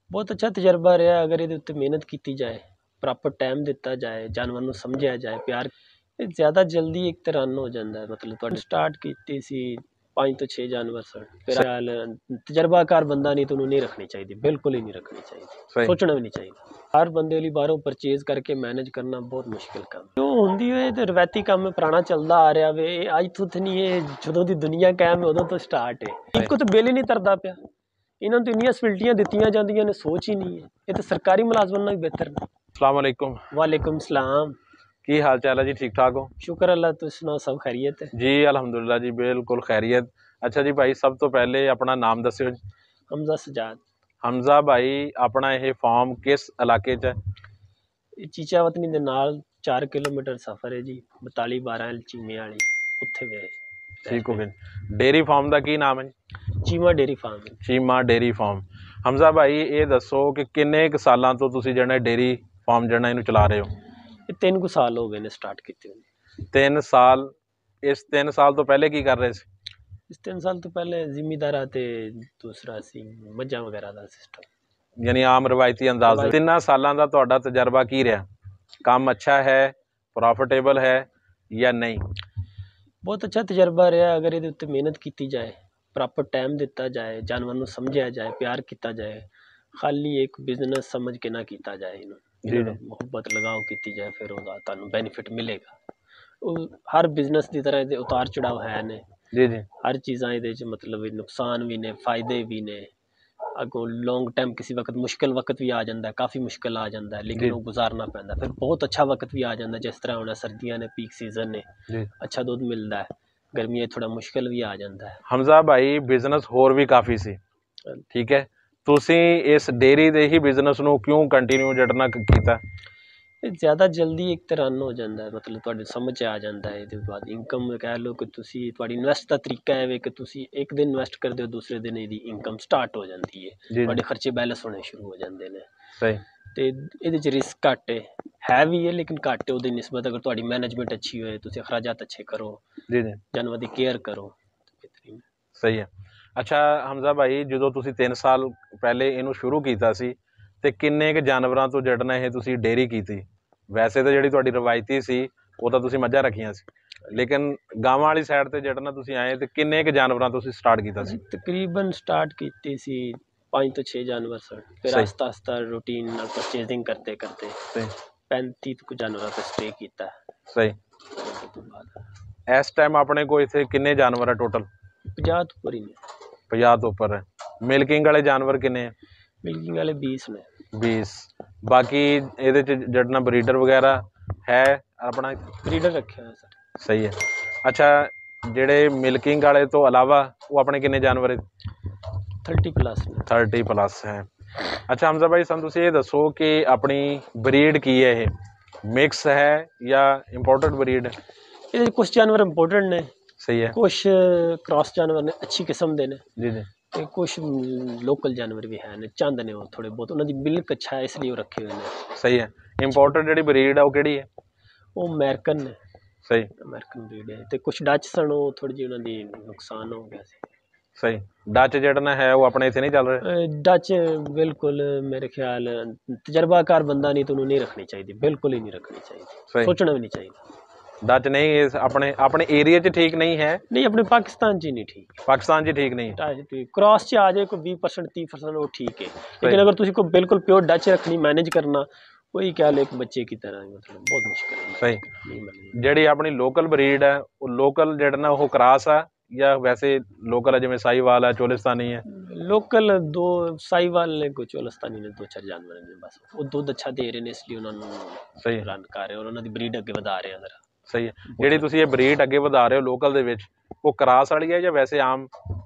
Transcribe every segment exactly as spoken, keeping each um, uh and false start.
बहुत अच्छा तजर्बा रहा। अगर ये उत्ते मेहनत की जाए, प्रॉपर टाइम दिता जाए, जानवर ਨੂੰ ਸਮਝਿਆ ਜਾਏ, ਪਿਆਰ ज़्यादा जल्दी एक तो रन हो जाता है। मतलब तुहाडे स्टार्ट की सी पाँच तो छे जानवर सन, फिर हाल तजर्बाकार बंदा नहीं तो उन्होंने नहीं रखनी चाहिए, बिल्कुल ही नहीं रखनी चाहिए, सोचना भी नहीं चाहिए। हर बंदे लिए बाहरों परचेज करके मैनेज करना बहुत मुश्किल काम है। जो होंदी है तो रवायती काम पुराना चलता आ रहा वे, अज तो नहीं है, जो दी दुनिया कायम है उदों तो स्टार्ट है। इनको तो बिल ही नहीं तरदा पिया, इन्होंने तो इन्नियां फैसिलिटियां दित्तियां जांदियां ने, सोच ही नहीं है। ये तो सरकारी मुलाजमान नाल भी बेहतर ने। अस्सलाम वालेकुम। वालेकुम सलाम। की हाल चाल है जी? ठीक ठाक हो? शुक्र अल्लाह, तुम सुनाओ, सब खैरियत है जी? अल्हम्दुलिल्लाह जी, बिल्कुल खैरियत। अच्छा जी भाई, सब तो पहले अपना नाम दस्यो जी। हमजा सजाद। हमजा भाई, अपना यह फार्म किस इलाके च है? चीचा वतनी दे नाल चार किलोमीटर सफर है जी, बताली बारह चीमे वाली उत्थे वे। ठीक हो गया। डेयरी फार्म का की नाम है? Cheema dairy farm. Cheema dairy farm. Hamza भाई ये दसो कि किन्ने क सालां तो तुसीं जिहड़ा डेयरी फार्म जिहड़ा इहनूं चला रहे हो? ये तीन कु साल हो गए ने स्टार्ट कीते। तीन साल। इस तीन साल तो पहले की कर रहे थे? इस तीन साल तो पहले जिमीदारा ते दूसरा सी मज्जां वगैरह दा सिस्टम, यानी आम रवायती अंदाज। तिन्ना सालां दा तुहाडा तजर्बा की रहा? काम अच्छा है, प्रॉफिटेबल है या नहीं? बहुत अच्छा तजर्बा रहा। अगर ये उत्ते मेहनत की जाए, प्रॉपर टाइम दिता जाए, जानवर ਨੂੰ ਸਮਝਿਆ ਜਾਏ, प्यार किया जाए, खाली एक बिजनेस समझ के ना किया जाए, इन्हों मुहब्बत लगाओ की जाए, फिर ਉਹਦਾ ਤੁਹਾਨੂੰ बेनिफिट मिलेगा। हर बिजनेस की तरह ਦੇ उतार चढ़ाव है ने जी जी। हर चीज़ां ਇਹਦੇ ਚ मतलब नुकसान भी ने, फायदे भी ने। अगों लॉन्ग टाइम किसी वक्त मुश्किल वक्त भी आ जाता है, काफ़ी मुश्किल आ जाता है, लेकिन वो गुजारना पैंदा। फिर बहुत अच्छा वक्त भी आ जाता है, जिस तरह होना सर्दियां ने, पीक सीजन ने, अच्छा दूध मिलता है। गर्मियां थोड़ा मुश्किल भी आ जाता है। हमजा भाई, बिजनेस होर भी काफ़ी सी, ठीक है, तुसीं इस डेयरी दे ही बिजनेस नूं क्यों कंटिन्यू जड़ना कीता? ज़्यादा जल्दी एक तो रन हो जाता है, मतलब तुहाडे समझ आ जाता है। इहदे बाद इनकम कह लो कि तुसी तुहाडी इन्वेस्ट का तरीका है कि तुसी एक दिन इन्वेस्ट करते हो, दूसरे दिन इहदी इनकम स्टार्ट हो जाती है, तुहाडे खर्चे बैलेंस होने शुरू हो जाते हैं। सही। तो इहदे च रिस्क घट है, है भी है, लेकिन घट है उहदी निस्बत। अगर तुहाडी मैनेजमेंट अच्छी होए, तुसी अखराजात अच्छे करो, जी जी, जानवर की केयर करो, तो बेहतरीन। सही है। अच्छा हमजा भाई, जो तुसी तीन साल पहले इनू शुरू किया सी ते किन्ने क जानवरां तो जड़ना ये तुसी डेयरी की? वैसे तो जिहड़ी तुहाडी रवायती सी वो तो तुसी मझां रखियां सी, लेकिन गांवां वाली साइड ते जड़ना तुसी आए ते किन्ने क जानवरां तुसी स्टार्ट कीता सी? तकरीबन स्टार्ट की सी पाँच तो छे जानवर सन, फिर आस्ता आस्ता रूटीन परचेजिंग करते करते पैंती कुछ जानवरों पर स्टे किया। सही। इस टाइम अपने को इत्थे किन्ने जानवर है टोटल? पचास तो ऊपर ही ने। पचास तो ऊपर है। मिल्किंग वाले जानवर किन्ने हैं? मिल्किंग वाले बीस ने। बीस। बाकी ये जड़ना ब्रीडर वगैरह है अपना? ब्रीडर रखे है सर। सही है। अच्छा, जेडे मिल्किंग वाले तो अलावा वो अपने किन्ने जानवर? थर्टी प्लस ने। थर्टी प्लस है। अच्छा हमजा भाई, सन तुसी ये दसो कि अपनी ब्रीड की है, ये मिक्स है या इंपोर्टेड ब्रीड है? ये कुछ जानवर इंपोर्टेड ने, सही है, कुछ क्रॉस जानवर ने, अच्छी किस्म दे ने। जी जी। ते कुछ लोकल जानवर भी है ने, चंद ने वो थोड़े बहुत, उन्होंने मिल्क अच्छा है इसलिए वो रखे हुए ने। सही है। इंपोर्टेड जिहड़ी ब्रीड है वो किहड़ी है? वो अमेरिकन ने। सही। अमेरिकन ब्रीड है। ते कुछ डच सन, वो थोड़ी जी उन्हों दी नुकसान हो गया सी। सही। डच जड़ना है वो अपने इतने नहीं चल रहे? डच बिल्कुल मेरे ख्याल तजर्बाकार बंदा नहीं तो उन्होंने नहीं रखनी चाहिए, बिल्कुल ही नहीं रखनी चाहिए, सोचना भी नहीं चाहिए। डच नहीं अपने अपने एरिया च ठीक नहीं है? नहीं, अपने पाकिस्तान च नहीं ठीक, पाकिस्तान च ठीक नहीं। क्रॉस च आ जाए कोई बीस परसेंट तीस परसेंट वो ठीक है, लेकिन अगर तुसी कोई बिल्कुल प्योर डच रखनी, मैनेज करना, वही क्या एक बच्चे की तरह, मतलब बहुत मुश्किल है। सही। जिहड़ी अपनी लोकल ब्रीड है वो लोकल जड़ना वो क्रॉस है या वैसे लोकल है, जिवें साहीवाल है, चोलिस्तानी है? लोकल दो साहीवाल ने, कोई चोलिस्तानी ने, दो चार जानवर ने बस। वो दूध अच्छा दे रहे हैं इसलिए उन्होंने सही रन कर रहे और उन्होंने ब्रीड अगे वधा रहे हैं जरा। सही है। जिहड़ी तुसी ये ब्रीड अगे वधा रहे हो लोकल दे विच, वो क्रॉस वाली है या वैसे आम?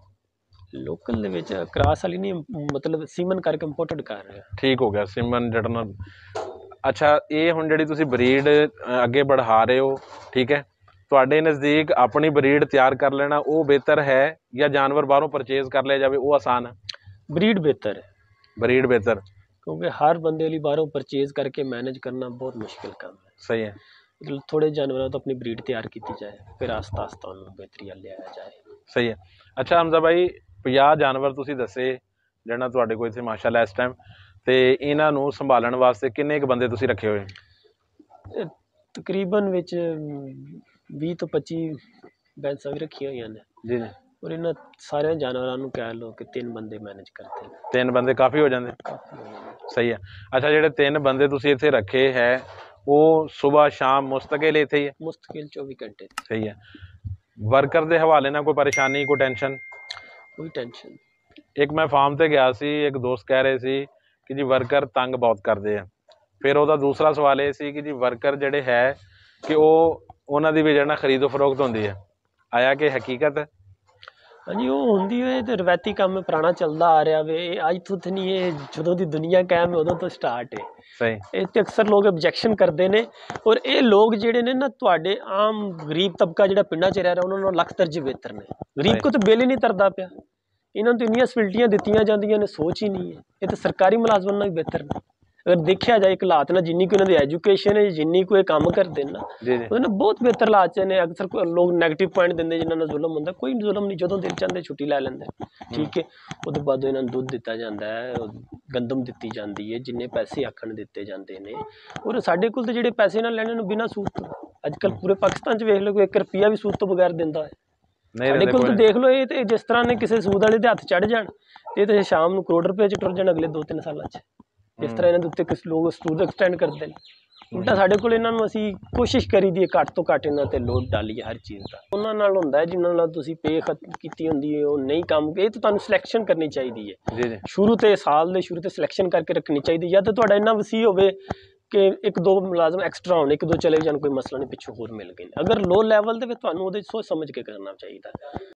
लोकल दे विच क्रॉस वाली नहीं, मतलब सीमन करके इंपोर्टेड कर रहे हैं। ठीक हो गया, सीमन जड़ना। अच्छा, ये हुण जिहड़ी तुसी ब्रीड अगे बढ़ा रहे हो, ठीक है, तुहाडे नज़दीक अपनी ब्रीड तैयार कर लेना वो बेहतर है या जानवर बाहरों परचेज कर लिया जाए वो आसान है? ब्रीड बेहतर है। ब्रीड बेहतर, क्योंकि हर बंदे लिए बाहरों परचेज करके मैनेज करना बहुत मुश्किल काम है। सही है। मतलब थोड़े जानवरों तो अपनी ब्रीड तैयार की जाए, फिर आस्ता आस्ता उन्हें बेहतरी लिया जाए। सही है। अच्छा हमजा भाई, पचास जानवर तुसी दसे ਜਿਹੜਾ ਤੁਹਾਡੇ ਕੋਲ ਇੱਥੇ ਮਾਸ਼ਾਅੱਲਾ ਇਸ ਟਾਈਮ, ਤੇ ਇਹਨਾਂ ਨੂੰ ਸੰਭਾਲਣ ਵਾਸਤੇ ਕਿੰਨੇ ਕੁ ਬੰਦੇ ਤੁਸੀਂ ਰੱਖੇ ਹੋਏ? ਇਹ ਤਕਰੀਬਨ ਵਿੱਚ ਵੀਹ ਤੋਂ ਪੱਚੀ ਬੈਂਸਾਂ ਵੀ ਰੱਖੀਆਂ ਹੋਈਆਂ ਨੇ ਜੀ ਜੀ। ਔਰ ਇਹਨਾਂ ਸਾਰਿਆਂ ਜਾਨਵਰਾਂ ਨੂੰ ਕਹਿ ਲਓ ਕਿ ਤਿੰਨ ਬੰਦੇ ਮੈਨੇਜ ਕਰਦੇ ਨੇ। ਤਿੰਨ ਬੰਦੇ ਕਾਫੀ ਹੋ ਜਾਂਦੇ? ਕਾਫੀ ਹੋ ਜਾਂਦੇ। ਸਹੀ ਹੈ। ਅੱਛਾ, ਜਿਹੜੇ ਤਿੰਨ ਬੰਦੇ ਤੁਸੀਂ ਇੱਥੇ ਰੱਖੇ ਹੈ ਉਹ ਸਵੇਰ ਸ਼ਾਮ ਮੁਸਤਕਿਲ ਇੱਥੇ ਹੀ ਹੈ? ਮੁਸਤਕਿਲ ਚੌਵੀ ਘੰਟੇ। ਸਹੀ ਹੈ। ਵਰਕਰ ਦੇ ਹਵਾਲੇ ਨਾਲ ਕੋਈ ਪਰੇਸ਼ਾਨੀ, ਕੋਈ ਟੈਨਸ਼ਨ? ਕੋਈ ਟੈਨਸ਼ਨ। ਇੱਕ ਮੈਂ ਫਾਰਮ ਤੇ ਗਿਆ ਸੀ, ਇੱਕ ਦੋਸਤ ਕਹਿ ਰਹੇ ਸੀ ਕਿ ਜੀ ਵਰਕਰ ਤੰਗ ਬਹੁਤ ਕਰਦੇ ਆ। ਫਿਰ ਉਹਦਾ ਦੂਸਰਾ ਸਵਾਲ ਇਹ ਸੀ ਕਿ ਜੀ ਵਰਕਰ ਜਿਹੜੇ ਹੈ ਕਿ ਉਹ ਉਹਨਾਂ ਦੀ ਵੀ ਜਿਹੜਾ ਖਰੀਦੋ ਫਰੋਖਤ ਹੁੰਦੀ ਹੈ, ਆਇਆ ਕਿ ਹਕੀਕਤ ਹੈ? ਹਾਂਜੀ, ਉਹ ਹੁੰਦੀ ਹੈ ਤੇ ਰਵਾਇਤੀ ਕੰਮ ਪੁਰਾਣਾ ਚੱਲਦਾ ਆ ਰਿਹਾ ਵੇ। ਇਹ ਅੱਜ ਤੋਂ ਤਾਂ ਨਹੀਂ, ਇਹ ਜਦੋਂ ਦੀ ਦੁਨੀਆ ਕਾਇਮ ਹੈ ਉਦੋਂ ਤੋਂ ਸਟਾਰਟ ਹੈ। ਸਹੀ। ਇਹ ਤੇ ਅਕਸਰ ਲੋਕ ਆਬਜੈਕਸ਼ਨ ਕਰਦੇ ਨੇ, ਔਰ ਇਹ ਲੋਕ ਜਿਹੜੇ ਨੇ ਨਾ ਤੁਹਾਡੇ ਆਮ ਗਰੀਬ ਤਬਕਾ ਜਿਹੜਾ ਪਿੰਡਾਂ 'ਚ ਰਹਿ ਰਿਹਾ ਉਹਨਾਂ ਨੂੰ ਲੱਖ ਦਰਜੇ ਬਿਹਤਰ ਨੇ। ਗਰੀਬ ਕੋ ਤਾਂ ਬਿੱਲ ਹੀ ਨਹੀਂ ਤਰਦਾ ਪਿਆ। ਇਹਨਾਂ ਨੂੰ ਤਾਂ ਇੰਨੀਆਂ ਫੈਸਿਲਿਟੀਆਂ ਦਿੱਤੀਆਂ ਜਾਂਦੀਆਂ ਨੇ, ਸੋਚ ਹੀ ਨਹੀਂ ਹੈ। ਇਹ ਤਾਂ ਸਰਕਾਰੀ ਮੁਲਾਜ਼ਮਾਂ ਨਾਲ ਵੀ ਬਿਹਤਰ ਨੇ ਅਗਰ ਦੇਖਿਆ ਜਾਏ। ਇੱਕ ਹਾਲਾਤ ਨਾਲ ਜਿੰਨੀ ਕੋਈ ਇਹਨਾਂ ਦੀ ਐਜੂਕੇਸ਼ਨ ਹੈ, ਜਿੰਨੀ ਕੋਈ ਕੰਮ ਕਰਦੇ ਨੇ ਨਾ, ਉਹਦੇ ਨਾਲ ਬਹੁਤ ਬਿਹਤਰ ਹਾਲਾਤ 'ਚ ਨੇ। ਅਕਸਰ ਲੋਕ ਨੈਗੇਟਿਵ ਪੁਆਇੰਟ ਦਿੰਦੇ ਜਿਨ੍ਹਾਂ ਨਾਲ ਜ਼ੁਲਮ ਹੁੰਦਾ, ਕੋਈ ਜ਼ੁਲਮ ਨਹੀਂ। ਜਦੋਂ ਦਿਲ ਚਾਹੁੰਦੇ ਛੁੱਟੀ ਲੈ ਲੈਂਦੇ, ਠੀਕ ਹੈ। ਉਹਦੇ ਬਾਅਦ ਇਹਨਾਂ ਨੂੰ ਦੁੱਧ ਦਿੱਤਾ ਜਾਂਦਾ ਹੈ, ਗੰਦਮ ਦਿੱਤੀ ਜਾਂਦੀ ਹੈ, ਜਿੰਨੇ ਪੈਸੇ ਆਖਣ ਦਿੱਤੇ ਜਾਂਦੇ ਨੇ। ਔਰ ਸਾਡੇ ਕੋਲ ਤਾਂ ਜਿਹੜੇ ਪੈਸੇ ਨਾਲ ਲੈਣੇ ਨੂੰ ਬਿਨਾਂ ਸੂਦ ਤੋਂ, ਅੱਜ ਕੱਲ੍ਹ ਪੂਰੇ ਪਾਕਿਸਤਾਨ 'ਚ ਵੇਖ ਲਓ ਕੋਈ ਇੱਕ ਰੁਪਈਆ ਵੀ ਸੂਦ ਤੋਂ ਬਗੈਰ ਦਿੰਦਾ ਹੈ। ਸਾਡੇ ਕੋਲ ਤਾਂ ਦੇਖ ਲਓ, ਇਹ ਤੇ ਜਿਸ ਤਰ੍ਹਾਂ ਨੇ ਕਿਸੇ ਸੂਦ ਵਾਲੇ ਦੇ ਹੱਥ ਚੜ੍ਹ ਜਾਣ, ਇਹ ਤਾਂ ਸ਼ਾਮ ਨੂੰ ਕਰੋੜ ਰੁਪਏ 'ਚ ਟੁਰ ਜਾਣ ਅਗਲੇ ਦੋ ਤਿੰਨ ਸਾਲਾਂ 'ਚ। ਇਸ ਤਰ੍ਹਾਂ ਇਹਨਾਂ ਦੇ ਉੱਤੇ ਕੁਛ ਲੋਕ ਸੂਦ ਐਕਸਟੈਂਡ ਕਰਦੇ ਨੇ। ਉਲਟਾ ਸਾਡੇ ਕੋਲ ਇਹਨਾਂ ਨੂੰ ਅਸੀਂ ਕੋਸ਼ਿਸ਼ ਕਰੀ ਦੀ ਹੈ ਘੱਟ ਤੋਂ ਘੱਟ ਇਹਨਾਂ 'ਤੇ ਲੋਡ ਡਾਲੀਏ ਹਰ ਚੀਜ਼ ਦਾ। ਉਹਨਾਂ ਨਾਲ ਹੁੰਦਾ ਹੈ ਜਿਨ੍ਹਾਂ ਨਾਲ ਤੁਸੀਂ ਪੇ ਖਤ ਕੀਤੀ ਹੁੰਦੀ ਹੈ, ਉਹ ਨਹੀਂ ਕੰਮ, ਇਹ ਤਾਂ ਤੁਹਾਨੂੰ ਸਿਲੈਕਸ਼ਨ ਕਰਨੀ ਚਾਹੀਦੀ ਹੈ ਜੀ ਜੀ। ਸ਼ੁਰੂ ਤੇ ਸਾਲ ਦੇ ਸ਼ੁਰੂ ਤੇ ਸਿਲੈਕਸ਼ਨ ਕਰਕੇ ਰੱਖਣੀ ਚਾਹੀਦੀ। ਜਾਂ ਤਾਂ ਤੁਹਾਡਾ ਇੰਨਾ ਵਸੀਹ ਹੋਵੇ ਕਿ ਇੱਕ ਦੋ ਮੁਲਾਜ਼ਮ ਐਕਸਟਰਾ ਹੋਣ, ਇੱਕ ਦੋ ਚਲੇ ਜਾਣ, ਕੋਈ ਮਸਲਾ ਨਹੀਂ, ਪਿੱਛੋਂ ਹੋਰ ਮਿਲ ਗਏ। ਅਗਰ ਲੋ ਲੈਵਲ 'ਤੇ ਫਿਰ ਤੁਹਾਨੂੰ ਉਹਦੇ ਸੋਚ ਸਮਝ ਕੇ ਕਰਨਾ ਚਾਹੀਦਾ।